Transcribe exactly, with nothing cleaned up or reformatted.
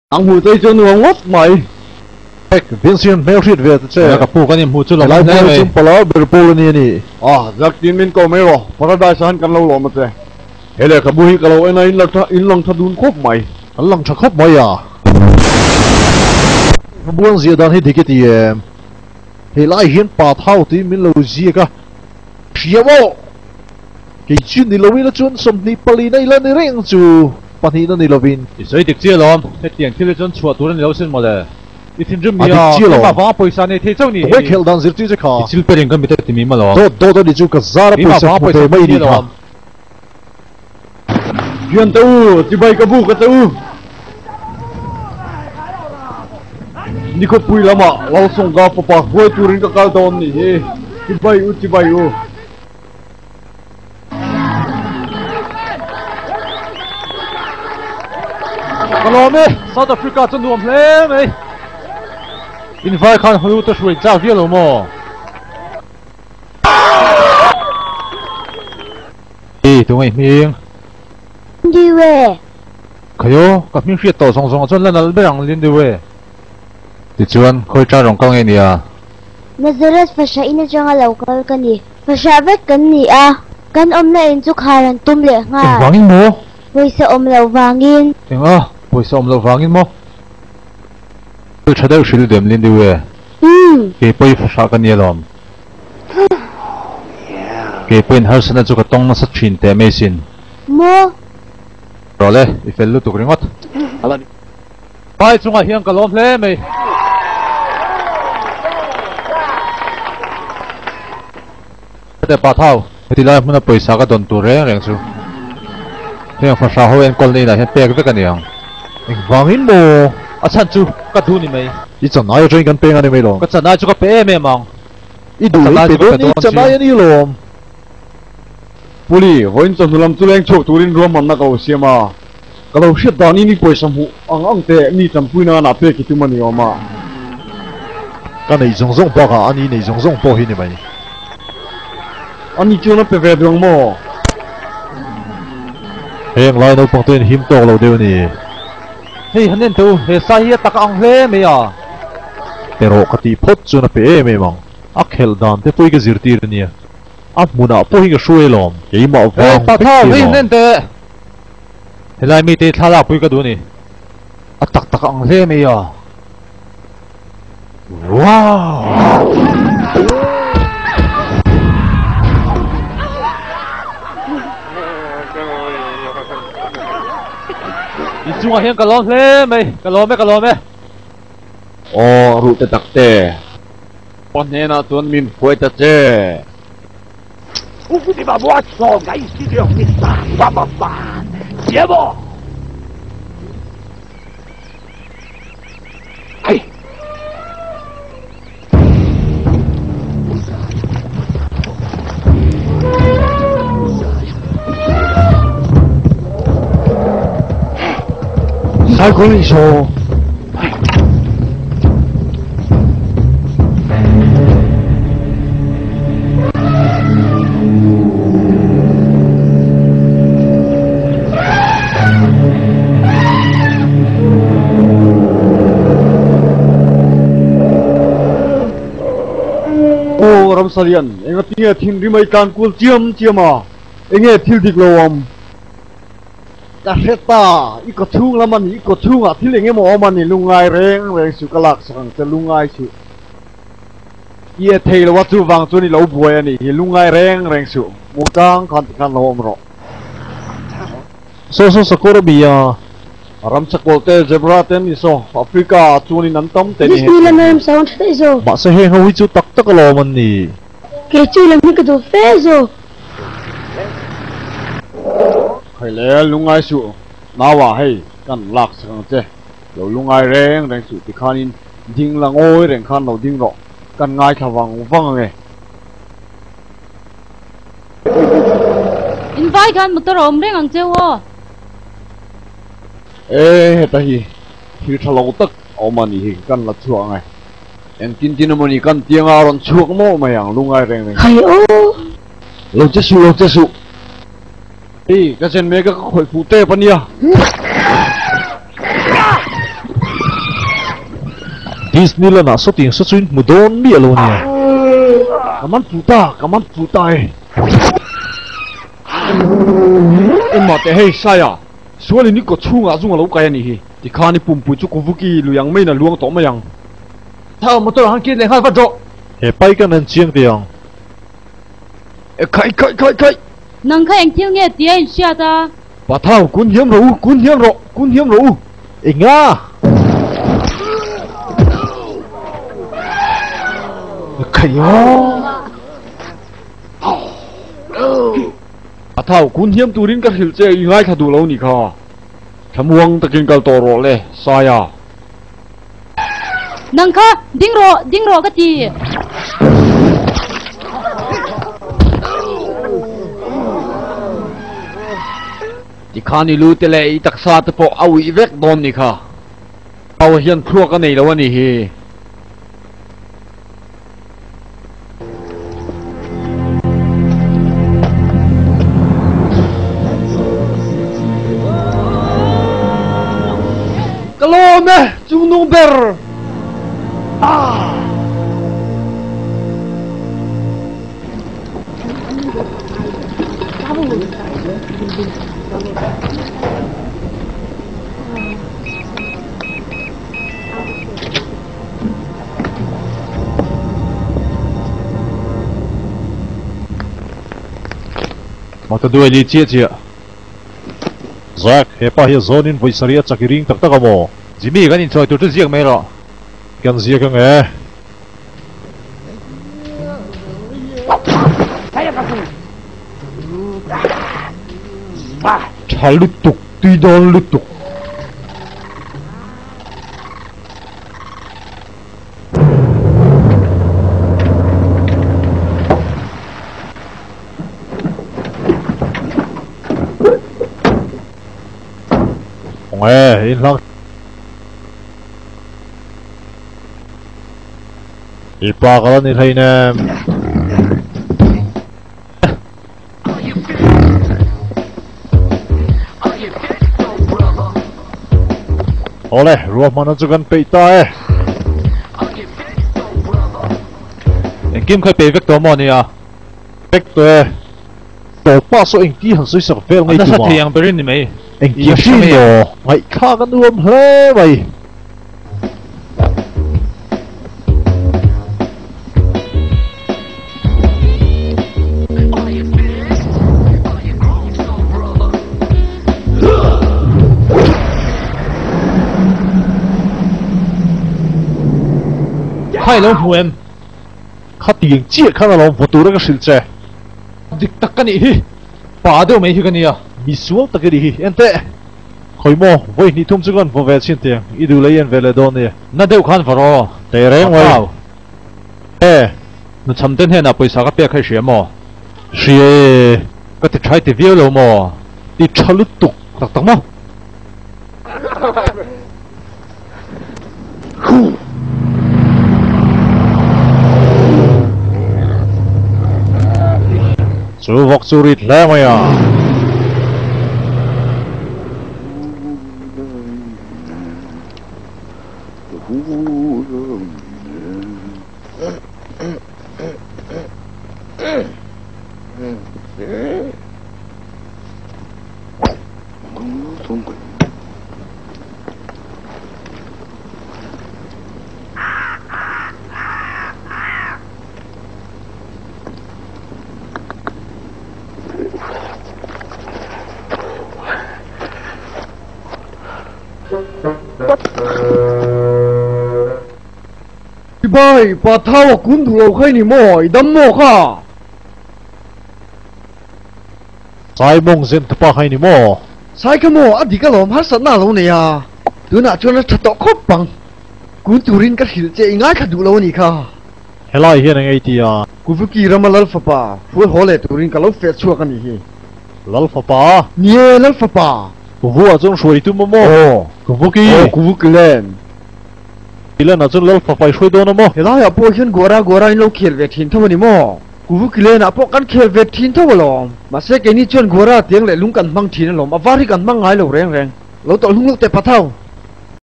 Ang hutay cho nuông ngót mày. Ek, Vincent, may ulit về thế. Cái phụ cái niệm hụt chút lòng Lại này phải chum pala berpolo ni ni. À, giặc tin min cầu mấy rồi. Paradise han kan lâu lắm mà thế. Hele ka buhi ka lâu anh ấy in tha in long tha dun khop mày. Anh lang chakop mày à? Buông gì dan hi dikit em. He lại hiến pa thao tí min lâu gì cả. Xia mo. Cái chuyện đi lâu đi là chuyện sầm ni pali này là ni reng chu. Pa ni ni lâu vin. Isai dik chia lom, cái tiền kia chọn chùa tu lên lâu xin mà lệ. Ít thêm chút mía, cái mà vắng poi san này thế cháu ni. Tôi khel dan zir chứ cả. Chil pe ring cái mít thì mí mà lom. Đó đó đó đi chu cái zara poi sa poi mai đi cả. Chuyện tao, chỉ bay ka bu ka tao. Ni ko pui lama, lau song ga pa pa hoi turin ka kal don ni he. Chỉ bay u chỉ bay u. Kalau me, South Africa chân nuông lẽ me. Invite khan hulu to shui zao dia lo mo. Ê, tụi mày miếng. Đi về. Kayo, các miếng phiệt tổ song song chân lên là bên rằng lên đi về. Thì chuan, khơi cha rong cao nghe nè à. Nazaret fasha ina changa local kani. Fasha vet kan ni a. Kan om na in chu kharan tum le nga. Vangin mo. Voi sa om lo wangin. Tiếng à, buổi sáng lâu vangin mo. Tôi 찾아 올 수도 됨 lên đi về. Hmm. Cái bơi fasha cái nè lom. Cái bơi hal sana chu ka tong na sa chin te me sin. Mo. Rồi le, ifel lu tu kringot. Ala. Bai chunga hiang ka lom hle me. Te pa thau, ti lai mun poi sa ka don tu re reng su. Hiang fasha ho en kol ni na hen pek ve ka niang. Anh vangin mo. A chan chu ka du ni me. Ít chân ai chơi gần bên anh em lo. Ka chan na chu ka pe me mang. Ít đủ ít đủ ít chân ai anh lo. Puli, hoin chân nulam tu leng chok turin rom man na kau siama. Kalau shit dan ini poi samhu ang ang te ni tam pui na na pe ki tu mani oma. Cái này giống giống bao cả anh ấy này giống giống bao hi này mày. Ani chu na pe ve dong mo. Heng lai đâu bằng tên hiểm to lâu đều nè. Hey, hắn nên tu, he sa hi ta ka ang hle me à. Pero kati phot chu na pe em mang. Akhel dan te poi cái zir tir nè. Ap muna poi cái shuai lom. Cái mà Hey, vang. pa thau, hey nên te. He lai mi te thala pui ka du ni. A tak tak ang hle me à. Wow. Đi chung hiang ka lom hle me, ka lom me ka lom me. Oh, ru te tak te. Pon ne na tuan min phoi ta che. Uku di ba buat so guys video kita baba ban. Siapa? Ai. Sai con đi số. Oh, ram salian. Enga tinga thin rimai kan kul chiam chiama. Enge thil dik lom. Ta seta, iko thung laman iko thung a thil enge mo man ni lungai reng reng su kalak sang te lungai su. Ye thei lo watu wang chu ni lo buai ani hi lungai reng reng su. Mukang kan kan lo omro. So so sakura biya. Ram sakol te zebra ten iso Africa chu ni nan tom te ni. Dis nila meron sound sa iso. Ba sa heng hawi chu tak tak lo man ni. Ke chu lam ni ka do fezo. Khai le lungai su. Nawa hei kan lak sang che. Lo lungai reng reng su ti khanin ding lang oi reng khan lo ding ro. Kan ngai thawang wang nge. Invite kan motor om reng ang chewo. Ê, ta hi hi thalo tak omani hi kan la chuang ai. En tin tin mani kan tiang aron chuak mo mayang lungai reng reng. Hay ô. Lo che su lo che su. Ê, cái chân mấy cái khối phụ tê bắn nhá. Disney là nã số tiền số chuyên một đồn bia luôn nè. Cảm ơn phụ ta, cảm ơn phụ ta. Em mà thế hay sai à? Số này ní có chung à chung à lâu cái này. Thì khá ní bùm bùi chú cô vũ kỳ lưu yang mấy là luang tổ mà yang. Thao mà tôi hàng kia này hai phát rõ. Hệ bay cái nên chiang tiền. Khai khai khai khai. Nâng khai anh thiếu nghe tiếng xia ta. Bà thao cuốn hiếm rồi, cuốn hiếm rồi, cuốn hiếm rồi. Inh à. Khai ô. Bà thao cuốn hiếm tu đến các hiểu chơi ngay thà đủ lâu nị kha. Thầm uang ta kinh cầu tổ rồi lệ, sai à? Nâng khai, đinh rộ, đinh rộ cái gì? Thì khá ní lưu tê lệ đặc xa tập bộ áo ý vết đồn nị kha. Áo hiền khua cái này lâu nị hi. Kalau meh, chung nung ber. Ah. Mà tao đuổi đi chia chia. Zack, hệ pa hiền zonin với sariya chakiring tak tak amo. Jimmy cái nhìn chơi tụi tôi riêng mấy rồi. Kan zia ka nghe. Thà lút tục, tuy đòn lút tục. Nghe, in lặng. Ipa ka lang ni Rainem. Ole, ruoh mana juga peita eh. Anh Kim khai bề vết tổ mò này à? Vết tổ eh. Tổ pa so anh kia hẳn suy sạc vel ngay Anh tụi đã mà. sát thiang bền đi mấy? Anh kia xin đồ, ngay khá gan uom hle vậy. Khai lâu hù em. Khá tiền chia khá là lòng vô tù ra cái sự trẻ. Địch tắc cái này hi. Bà đâu mấy hi cái này à? Mizo ta cái gì anh tệ. Khởi mò, vậy ni thông chức vô về xin tiền, ý đồ lấy anh về lại đón nè. Nó đều khăn vào rồi. Tệ rèn vậy. Ê, nó chăm tên hè nào bây giờ các bé khai xế mò. xìa. Cái thì trái thì viêu lâu mò. Đi cha lút tục. Tắc tắc mò. Chú vọc chú rít lẽ mày à. Bye, bà thao cuốn đủ lâu khai nỉ mỏi, đâm mò khá. Sai mong dân thập ba hay ni mò. Sai cái mò, adi cái lòm hát sẵn nà lâu nè à. Tứ nà cho nó thật tọ khóc bằng. Cuốn tù rin các hiểu chế ngay khá đủ lâu nỉ khá. Hãy lại hiện anh ấy thì à. Cú vũ kỳ rama lal phá bà, phú hó lệ tù rin cả lâu phết chua cái nỉ hi. Lal phá bà. Nye lal phá bà. Cú vũ ở trong suối tu mò mò. Ồ, cú vũ kỳ. Ồ, cú vũ kỳ lên. Kỳ lên ở trong lal phá phải suối đó nó mò. Thế là ya po hiên gora gora in lâu khiel về thiên thâu nỉ mò. Cú vũ kỳ lên à po căn khiel về thiên thâu lòm. Mà sẽ cái ni chuan gora tiếng lệ lung căn mang thiên lòm, à vắt hi căn mang ngay lâu reng reng. Lâu tọ lung lúc tệ phá thâu.